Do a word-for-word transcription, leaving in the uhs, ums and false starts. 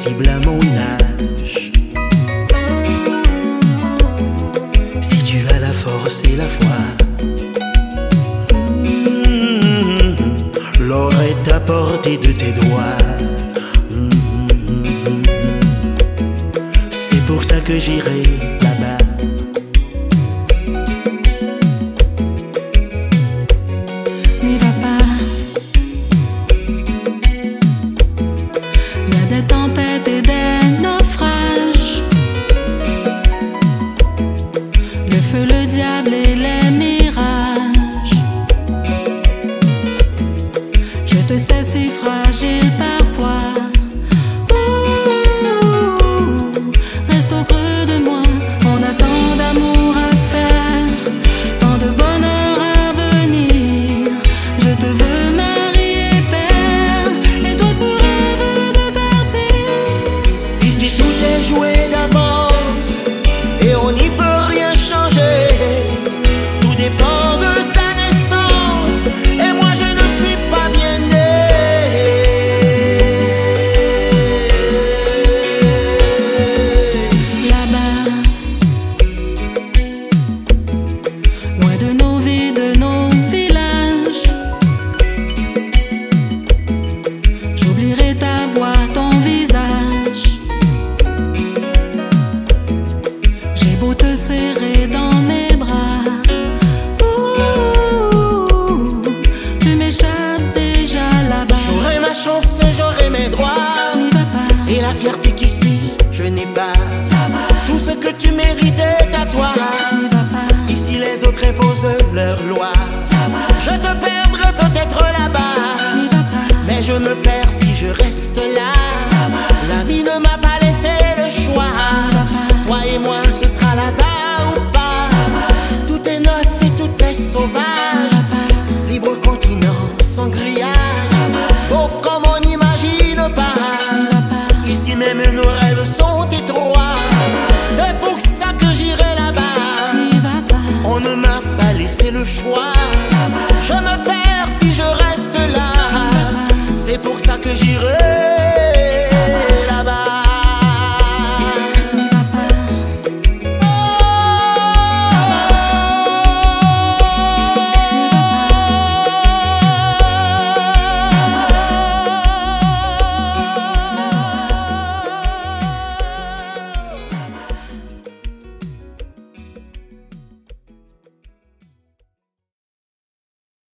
accessible à mon âge. Si tu as la force et la foi, mmh, l'or est à portée de tes doigts. Mmh, c'est pour ça que j'irai là-bas. N'y va pas. Il y a des tempêtes et des naufrages, le feu, le diable et les mirages. Je te sais si fragile parfois. Ouh, reste au creux de moi. On a tant d'amour à faire, tant de bonheur à venir. Je te veux marier, père, et toi tu rêves de partir. Ici tout est joué d'avance et on n'y peut rien changer. Tout dépend de ta naissance et moi je ne suis pas bien né. Là-bas, loin de nos vies, de nos villages, j'oublierai ta voix, ton visage. J'ai beau te serrer dans mes bras, ouh, tu m'échappes déjà là-bas. J'aurai ma chance, j'aurai mes droits N'y va pas, et la fierté qu'ici je n'ai pas. Tout ce que tu mérites est à toi. n'y va pas, Ici les autres imposent leur loi. Je te perdrai peut-être là-bas, n'y va pas, mais je me perds si je reste là. La vie ne m'a pas laissé le choix. Toi et moi ce sera là-bas ou pas. Tout est neuf et tout est sauvage. Libre continent sans grillage. Oh comme on n'imagine pas. Ici même nos rêves sont étroits. C'est pour ça que j'irai là-bas. n'y va pas. On ne m'a pas laissé le choix.